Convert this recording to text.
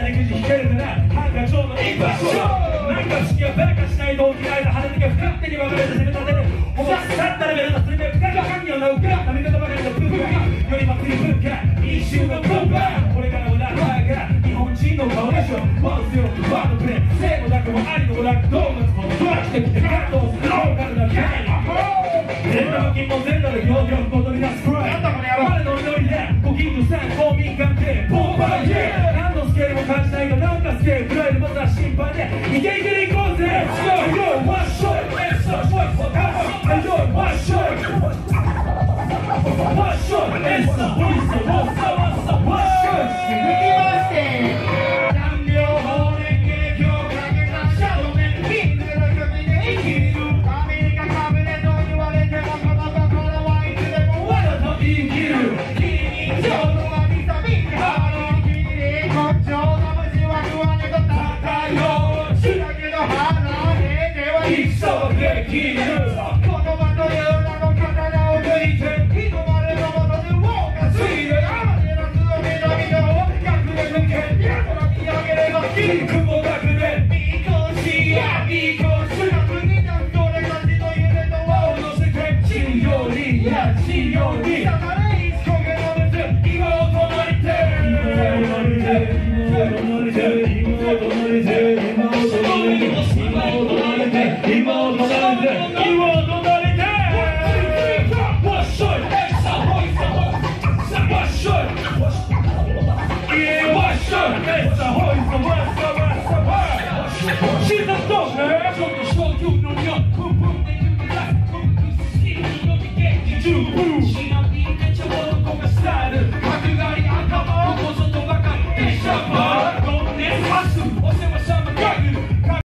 でくじ引けるならハンカチョウの一発なんか好きはバカしないと起きられた羽根が不勝手に分かれて攻め立てるおばさったらベルトするべ深く神を名うか髪型ばかりの文化より祭り文化一瞬の文化これからのラッパーが日本人の顔でしょワンゼロワンのプレイ生もなくもありのラックドーナツもドラッグで感動するローカルなキャイ全裸の金も全裸で表情を踊り出すプライ我の祈りでご近所さん公民関係ボンバイエ何のスケールも感じないがなんかスケールくらいでまずは心配でイケイケでいこうぜ Yo, one shot, one shot, one shot, one shot, it's a voice of one shot, one shot 続きまして3秒法連携強化けたシャドウメンキングの首で生きるアメリカかぶれと言われてもこの心はいつでもわざと生きる君にちょうどはビタミンがある君に根性の虫は不安と戦いをしたけど離れては一生できる言葉という名の刀を抜いて人までのものでウォーカーついでアマテラスの南側を逆で抜け宮から見上げれば金雲隠れ見越しや見越しが国なす俺たちの夢と輪を乗せて地上にや地上にだからいつ焦げの熱今を唱えて今を唱えて